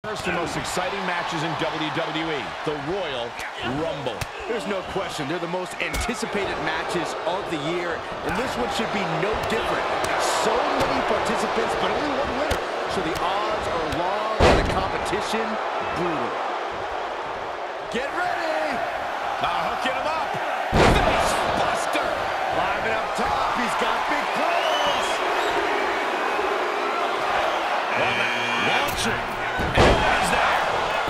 First the most exciting matches in WWE, the Royal Rumble. There's no question, they're the most anticipated matches of the year, and this one should be no different. So many participants, but only one winner. So the odds are long and the competition brutal. Get ready! Hooking him up. Face buster. Climbing up top, he's got big plans. Launching. And he's there.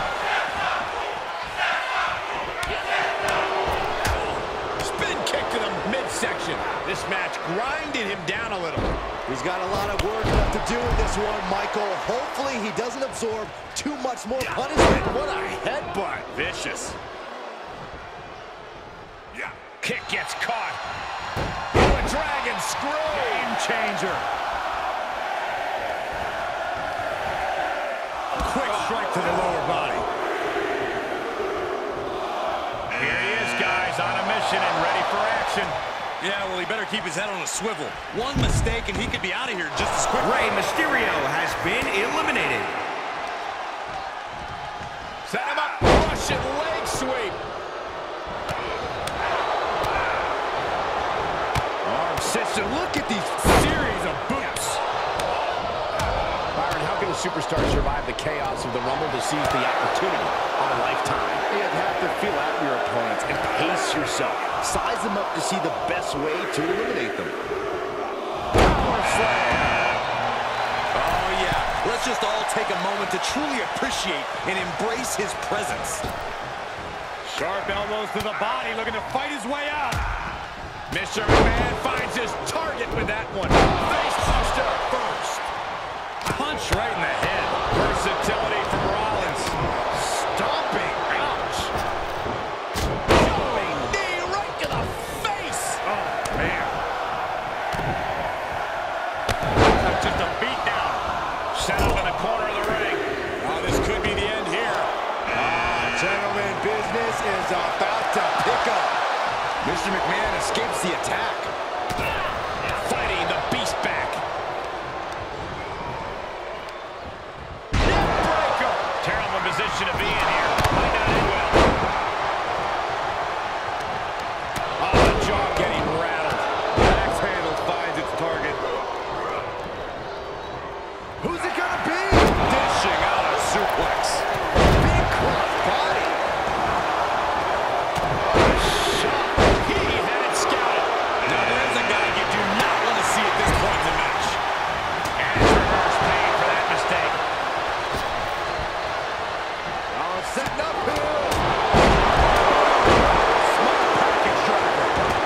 Spin kick to the midsection. This match grinded him down a little. He's got a lot of work left to do in this one, Michael. Hopefully he doesn't absorb too much more punishment. What a headbutt. Vicious. Kick gets caught. A dragon screw. Game changer. Quick strike to the lower body. Here he is, guys, on a mission and ready for action. Yeah, well, he better keep his head on a swivel. One mistake and he could be out of here just as quickly. Rey Mysterio has been eliminated. Set him up. Russian leg sweep. Arm system. Look at these series of boots. Byron, how can a superstar survive the chaos of the Rumble to seize the opportunity on a lifetime? You have to feel out your opponents and pace yourself. Size them up to see the best way to eliminate them. Power slam. Oh, yeah. Let's just all take a moment to truly appreciate and embrace his presence. Sharp elbows to the body, looking to fight his way out. Mr. McMahon finds his target with that one. Face buster first. Punch right in the head. Versatility from Rollins. Stomping. Ouch. Jumping knee right to the face. Oh, man. That's just a beatdown. Set up in the corner of the ring. Oh, this could be the end here. Gentlemen, business is about to pick up. Mr. McMahon escapes the attack. Fighting the beast back. Neckbreaker. Terrible position to be in here. Might not end well. Oh, the jaw getting rattled. Axe handle finds its target. Who's it gonna be? Dishing out a suplex. Big cross body. He had it scouted. Now, there's a guy you do not want to see at this point in the match. And it's reverse pain for that mistake. Oh, it's setting up here. Smart package driver.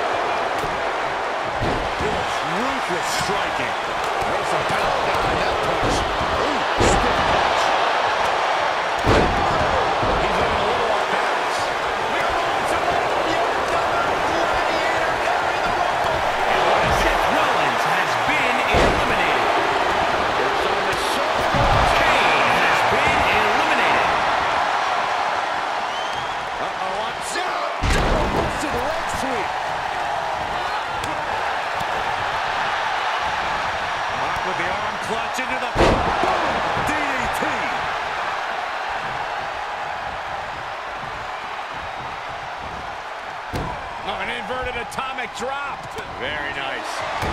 It's ruthless striking. There's some power behind that punch. Ooh, stiff punch. He's looking a little off balance. We're going to win the Gladiator carry the Rumble. And what is it? Seth Rollins has been eliminated. It's on the shoulder. Kane has been eliminated. Uh-oh, watch out. Double hooks to the leg sweep. Rock with the arm clutch into the DDT. Oh, an inverted atomic drop. Very nice.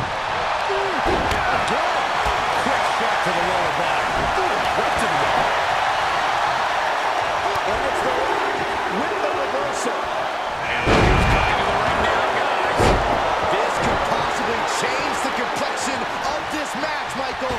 Quick shot to the lower body. Right to the wall. And it's the Rock with the reversal. And he's coming to the ring now, guys. This could possibly change the complexion of this match, Michael.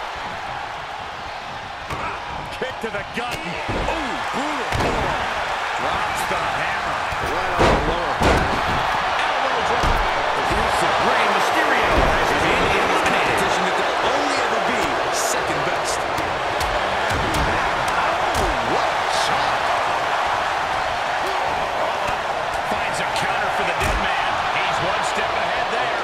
Kick to the gut. Ooh, brutal. Drops the hammer. Right on the lower back. Elbow drop. Rey Mysterio has been eliminated. Competition that they'll only ever be second best. What a shot. Finds a counter for the dead man. He's one step ahead there.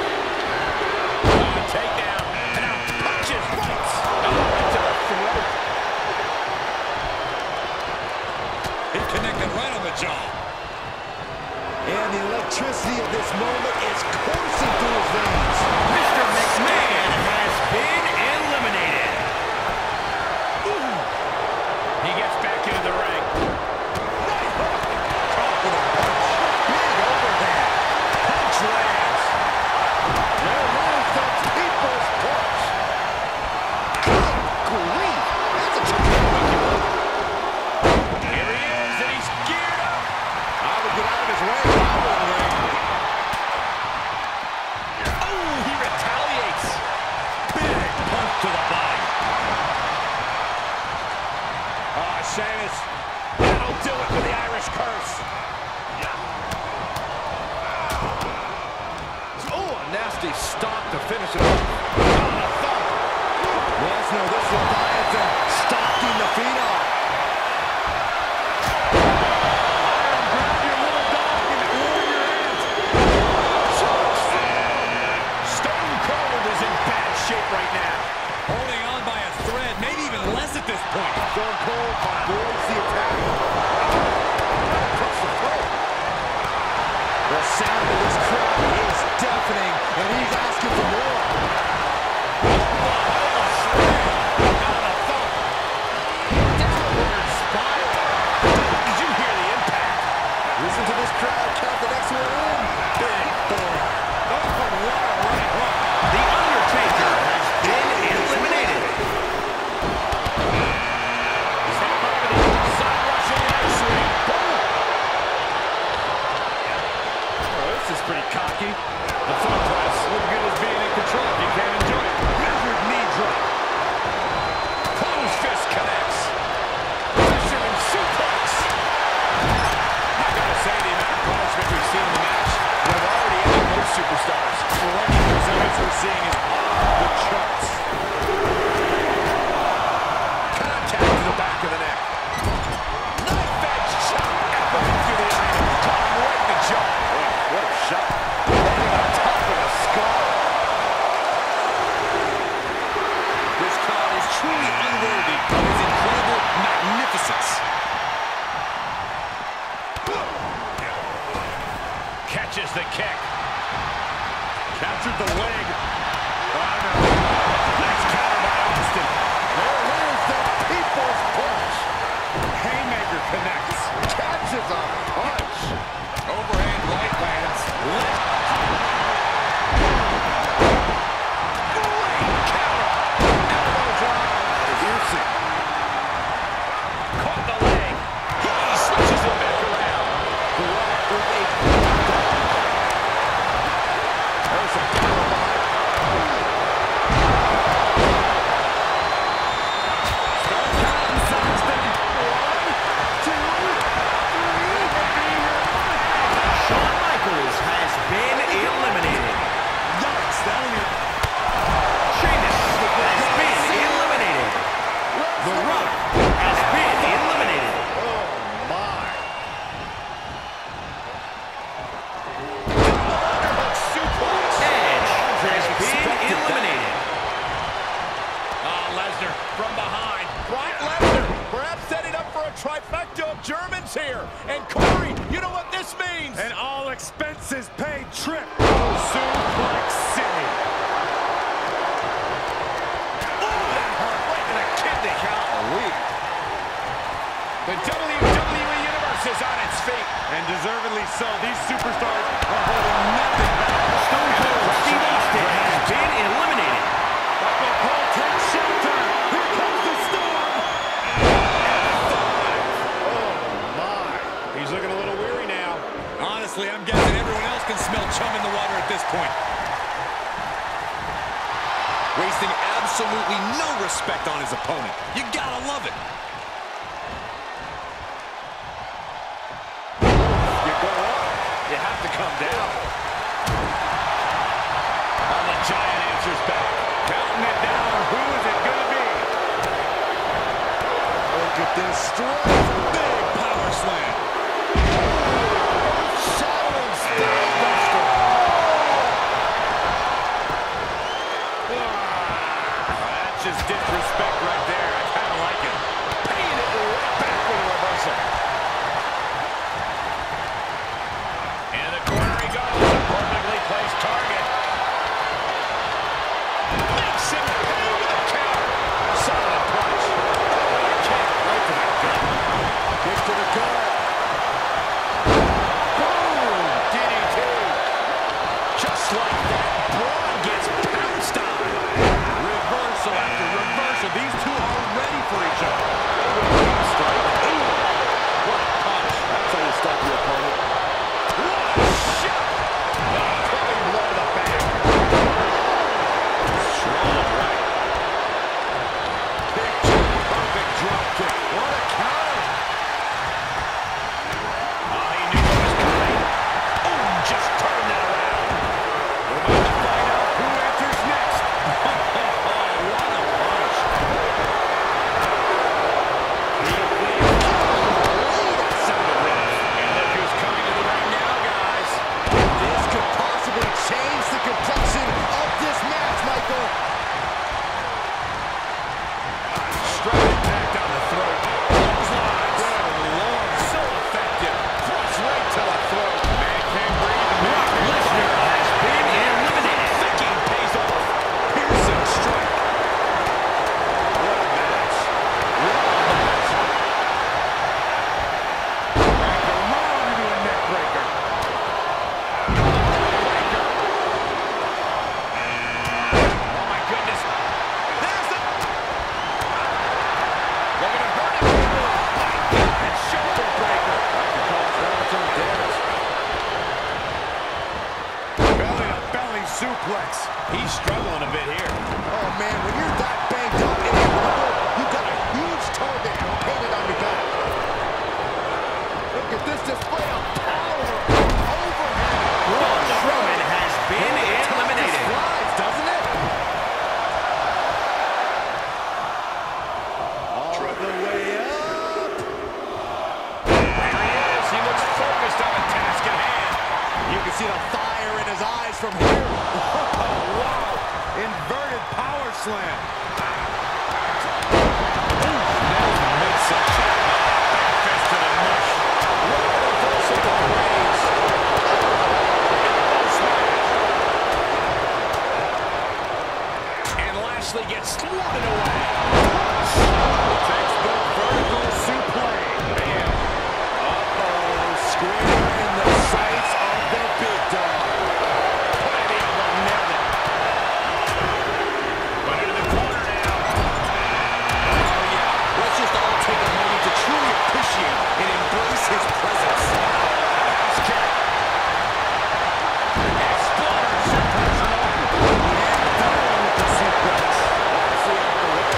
Takedown. And now punches once. Right to the throat. He connected right on the jaw. And the electricity of this moment is coursing through his veins. Mr. McMahon has been eliminated. He gets back into the ring. Right hook. Caught with a punch. Big overhand. Punch lands. There goes the people's punch. Good grief. That's a terrific. Here he is, and he's geared up. I would get out of his way if I were in the ring. Oh, he retaliates. Big punch to the body. Sheamus, that'll do it for the Irish Curse. Oh, a nasty stop to finish it off. Lesnar, this Leviathan, stalking the Phenom. Iron, grab your little dog and warm your hands. Stone Cold is in bad shape right now. Holding on by a thread, maybe even less at this point. Stone Cold avoids the attack. Across the throat. The sound of this crowd is deafening, and he's asking for more. Did you hear the impact? Listen to this crowd count the next one in. Big boy. Oh, what a right hook. The Undertaker has been eliminated. Side rushing leg sweep. Boom. Oh, this is pretty cocky. The front press. Look good as being in control. You can't enjoy it. Measured knee drop. Closed fist connects. Pressure and suplex. I gotta say, the amount of punishment we've seen in the match would have already ended most superstars. The ranking results we're seeing is off the charts. Contact to the back of the neck. Knife edge chop. Elbow through the iron. Caught him right in the jaw. What a shot. Landing on top of the skull. This crowd is truly unworthy of his incredible magnificence. Catches the kick. Captured the leg. Oh, no. Nice counter by Austin. There is the people's punch. Haymaker connects. Catches a punch. Overhand right lands. Great counter. Elbow drop. Piercing. Caught the leg. He switches it back around. The Rock with a there's some power behind. Shawn Michaels has been eliminated. Yikes, that only... Sheamus has been eliminated. The Rock has been eliminated. Oh, my. Underhook suplex. Edge has been eliminated. Lesnar from behind. Brock Lesnar perhaps setting up for a trifecta of Germans here. And Corey, you know what this means? An all expenses paid trip. Suplex City. Oh, that hurt right in the kidney. The WWE Universe is on its feet. And deservedly so. These superstars are holding nothing back. Stone Cold Steve Austin has been eliminated. Michael Cole takes shelter. Here comes the storm. F5. Oh, my. He's looking a little weary now. Honestly, I'm guessing everyone else can smell chum in the water at this point. Wasting absolutely no respect on his opponent. You gotta love it. You go up, you have to come down. And the Giant answers back. Counting it down. Who is it going to be? Look at this strike. Big power slam. Shattering Spinebuster. That's just disrespect right there. I kind of like it. Paying it right back with a reversal. In the corner he goes. A perfectly placed target. Makes him pay with a counter. Solid punch. Oh, a kick right to the suplex. He's struggling a bit here. Oh, man, when you're that banged up in a rumble, you've got a huge target painted on your back. Look at this display of power. Overhead. Braun Strowman has been eliminated. Flies, doesn't it? All the way up. There he is. He looks focused on the task at hand. You can see the fire in his eyes from here. Oh, wow. Inverted power slam. Midsection. Back fist to the mush. What a reversal to the Reigns. And Lashley gets thwarted away. Textbook vertical suplex. Bam. Uh-oh. Square in the sights of the big dog. Put it in. Nailed it. Put it in the corner now. Oh, yeah. Let's just all take a moment to truly appreciate and embrace his presence. House kick. Exploder suplex. And down with the suplex. Lashley out of the way.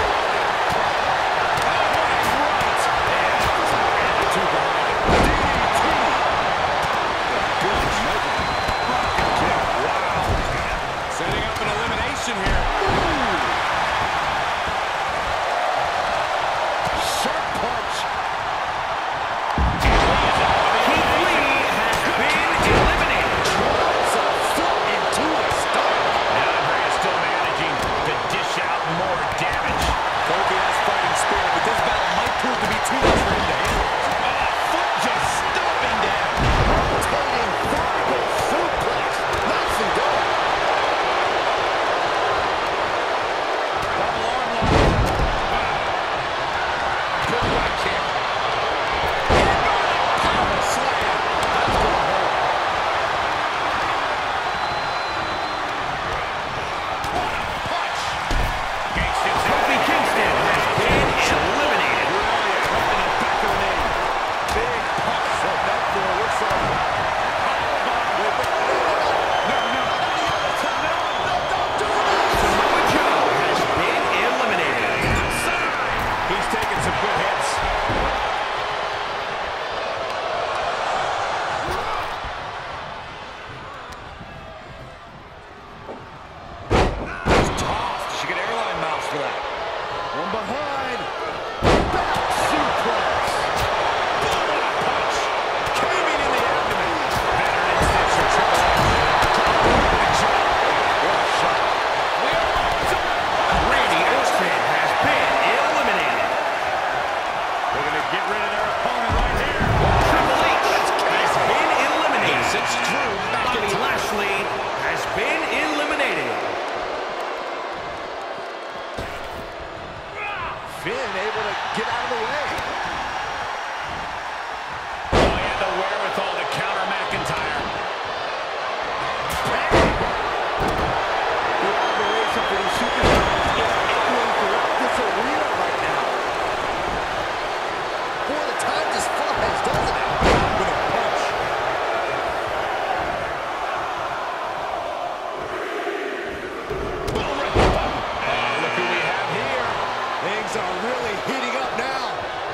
Oh, he's right. And some attitude behind it. DDT. Good measure. Rocket kick. Wow. Setting up an elimination here. Ooh. Sharp punch. Keith Lee has been eliminated. Drops a foot into the stomach. Now Bray is still managing to dish out more damage. Kofi has fighting spirit, but this battle might prove to be too much for him to handle. Foot just stomping down. Rotating vertical suplex. Nicely done. Double arm lock. Good right kick. Inverted power slam. That's gonna hurt. What a punch. Kingston's Kofi Kingston has been eliminated. brilliant. Right in the back of the knee. Big punch. Setting up for it. Looks like. Samoa Joe has been eliminated. He's taking some good hits. He's tossed. She get airline miles for that. One behind. Back suplex. Boom, what a punch. Caving in the abdomen. Veteran instincts for Triple H. Good job. What a shot. Randy Orton has been eliminated. They're going to get rid of their opponent right here. Triple H has been eliminated. It's Drew Bobby Lashley has been eliminated. Finn able to get out of the way. Oh, he had the wherewithal to counter McIntyre. The admiration for these superstars is echoing throughout this arena right now. Boy, the time just flies, doesn't it? With a punch. Boom, right the button. Look who we have here. Things are really heating up now.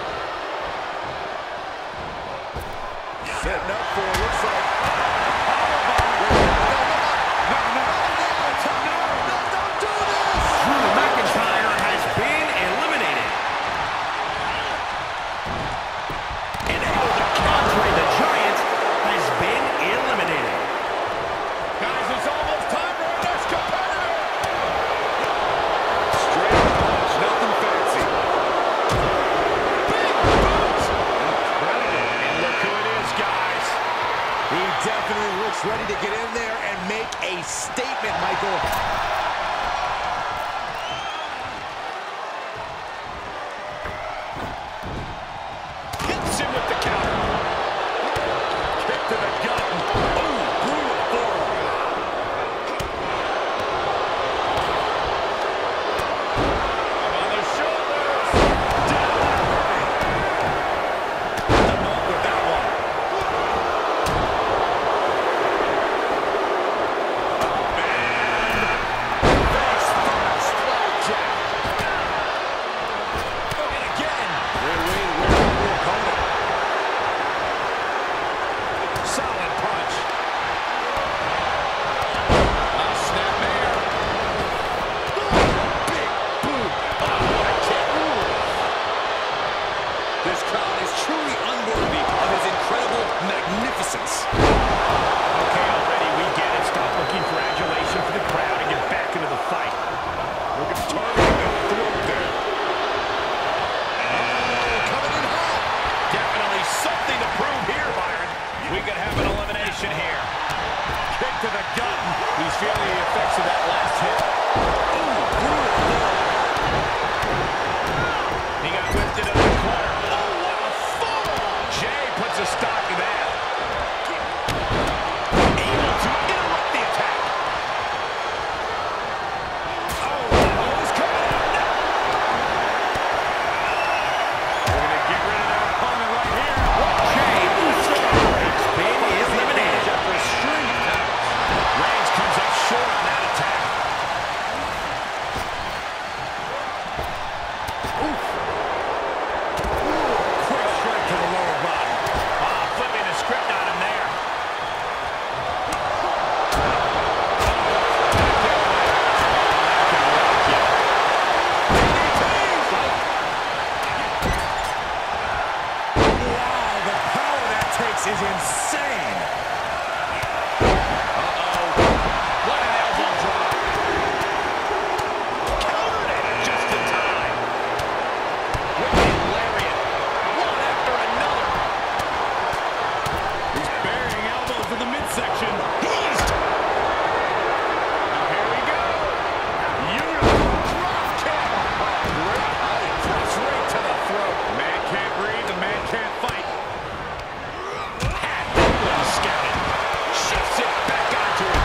Setting up for it, looks like. Don't do this! Drew McIntyre has been eliminated. And Andre the Giant has been eliminated. Guys, it's almost time for our next competitor. Straight punch, nothing fancy. Big boot. Incredible. And look who it is, guys. He definitely looks ready to get in there and make a statement, Michael. Hits him with the counter. Kick to the gut. Oh, brutal forearm. Up on the shoulders. Down and away. The mark with that one. truly unworthy of his incredible magnificence. Okay, already, we get it. Stop looking for adulation for the crowd and get back into the fight. Look at targeting the throat there. Coming in hot. Definitely something to prove here, Byron. We could have an elimination here. Kick to the gut. He's feeling the effects of that last hit. Ooh, brutal. He got whipped into the corner. Oh, what a fall! Jay puts a stop to that. Able to interrupt the attack. Oh, who's coming out now? We're going to get rid of their opponent right here. Jey Uso has been eliminated. After a string of counters. Reigns comes up short on that attack. Oof. Quick strike to the lower body. Flipping the script on him there. Wow, the power that takes is insane. What an elbow drop. Countered it just in time. Whipping lariat. One after another. He's burying elbows in the midsection. He's... Now here we go. Beautiful drop kick. Great height. Drops right to the throat. The man can't breathe. The man can't fight. Had that one scouted. Shifts it back onto him.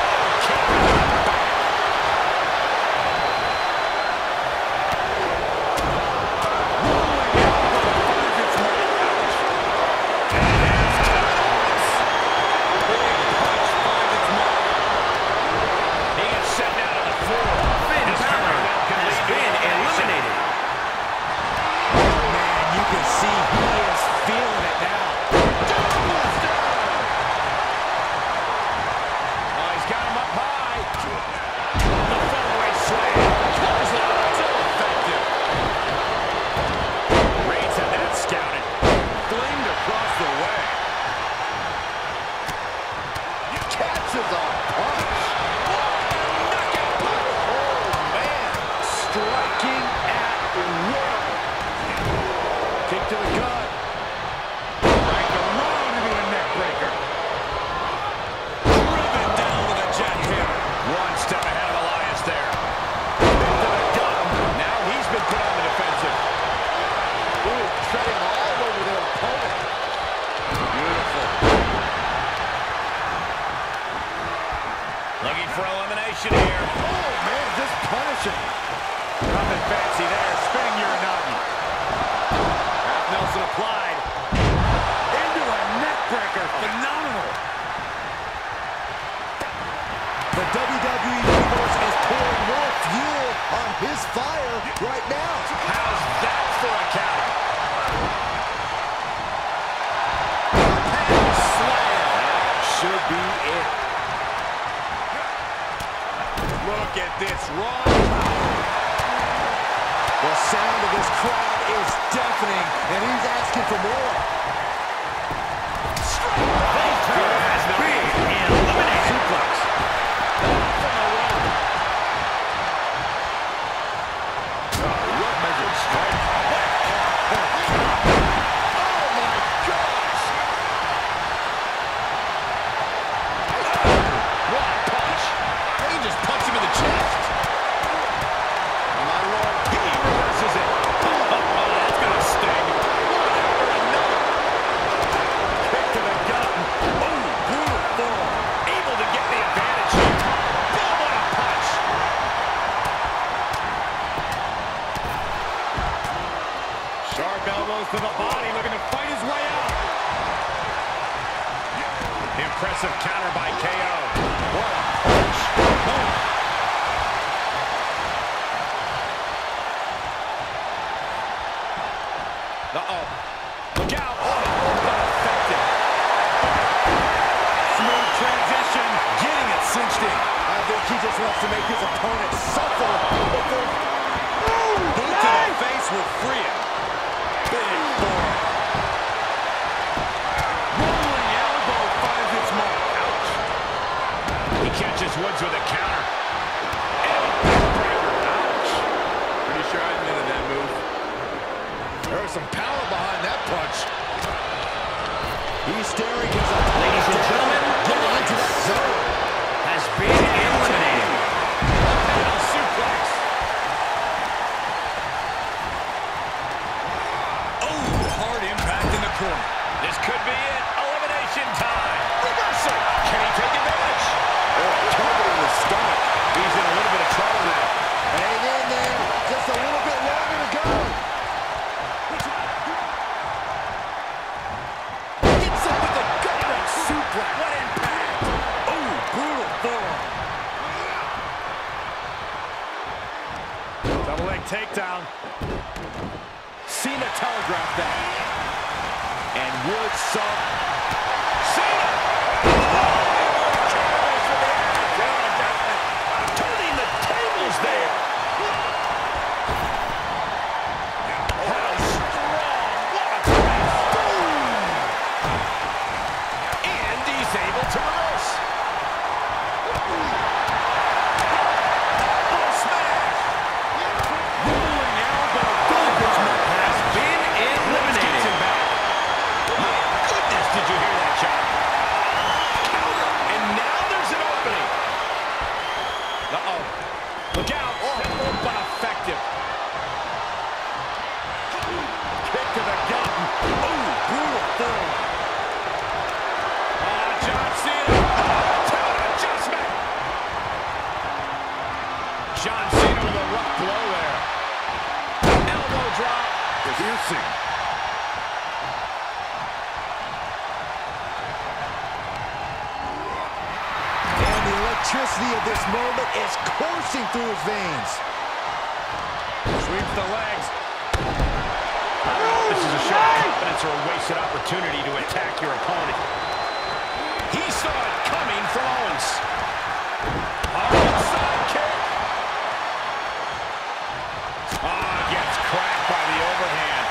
Kick to the gut. Right alone into a neck breaker. Driven down with a jackhammer. One step ahead of Elias there. Kick to the gut. Now he's been put on the defensive. Ooh, treading all over their opponent. Beautiful. Looking for elimination here. Oh, man, just punishing. Nothing fancy there. Spinning Uranagi. Nelson applied. Into a neck breaker. Phenomenal. The WWE Universe is pouring more fuel on his fire right now. How's that for a counter? Slam. Should be it. Look at this raw power. The sound of this crowd is deafening, and he's asking for more. Has been eliminated. Suplex. From the rope. What measured strike? Oh my gosh! What a punch! He just punched him in the chest. My lord, he reverses it. Oh, that's gonna sting. One after another. Kick to the gut. Oh, brutal form. Able to get the advantage here. Boom, what a punch. Sharp elbows to the body, looking to fight his way out. Impressive counter by KO. What a punch. Boom. Uh-oh. Look out. Oh, effective. Smooth transition. Getting it cinched in. I think he just wants to make his opponent suffer before... Boot to the face will free him. Big forearm. power behind that punch. He's staring his opponent. Ladies and gentlemen, getting into that zone. Has been eliminated. Panel suplex. Oh, hard impact in the corner. This could be it. Elimination time. Reversal. Can he take advantage? Oh, targeting the stomach. He's in a little bit of trouble now. Hang in there. Just a little bit longer to go. Gets him with a gut-wrench suplex. What impact? Oh, brutal forearm. Double leg takedown. Cena telegraphed that. And Woods saw Cena! Turning the tables there. How strong. What a press. Boom. And he's able to reverse. Oh, smash. Rolling elbow. Has been eliminated. My goodness, did you hear that shot? Counter, and now there's an opening. Uh-oh. Look out. Simple but effective. Kick to the gut. Oh, brutal form. John Cena. Talent adjustment. John Cena with a rough blow there. Elbow drop. Piercing. And the electricity of this moment is coursing through his veins. Sweeps the legs. I don't know if this is a show of confidence or a wasted opportunity to attack your opponent. He saw it coming from Owens. Hard side kick. Gets cracked by the overhand.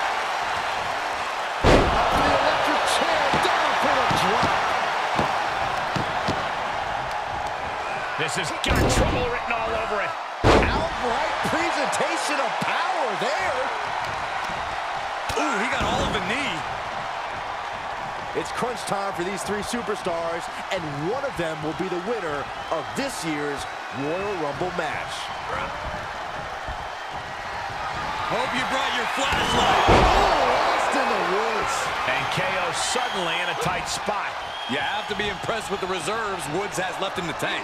Up to the electric chair, down for a drop. This has got trouble written all over it. Outright presentation of power there. Ooh, he got all of the knee. it's crunch time for these three superstars, and one of them will be the winner of this year's Royal Rumble match. Hope you brought your flashlight. Oh, lost in the woods. And KO suddenly in a tight spot. You have to be impressed with the reserves Woods has left in the tank.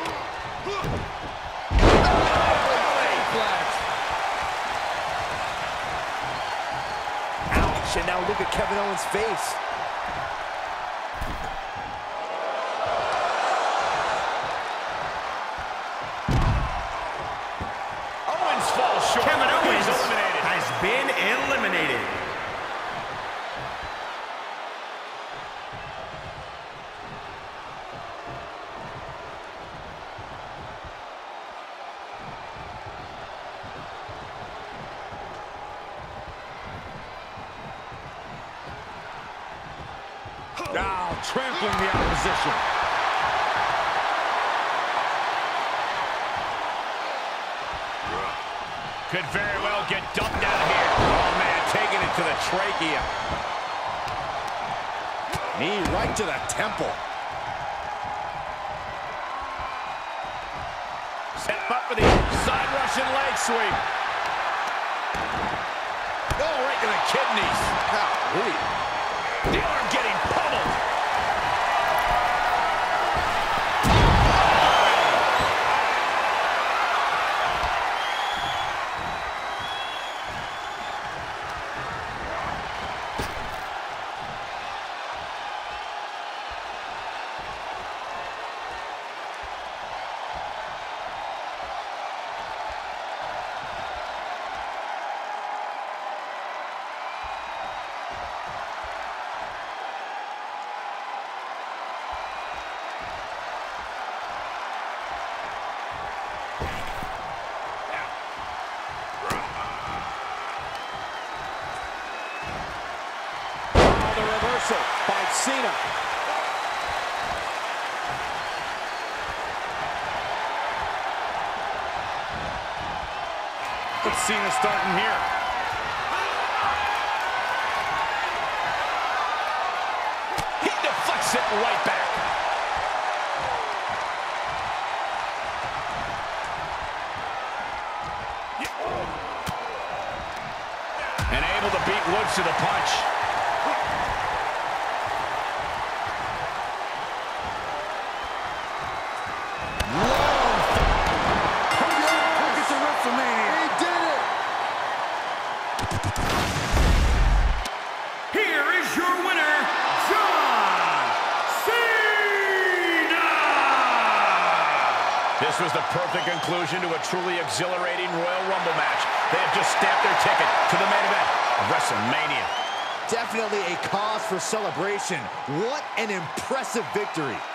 Ouch, and now look at Kevin Owens' face. Owens falls short. Kevin Owens He's eliminated. has been eliminated. Now trampling the opposition. Could very well get dumped out here. Oh, man, taking it to the trachea. Knee right to the temple. Set him up for the side Russian leg sweep. Oh, right to the kidneys. Golly. The arm getting pummeled. By Cena. What's Cena starting here? sit right back. And able to beat Woods to the punch. This was the perfect conclusion to a truly exhilarating Royal Rumble match. They have just stamped their ticket to the main event of WrestleMania. Definitely a cause for celebration. What an impressive victory.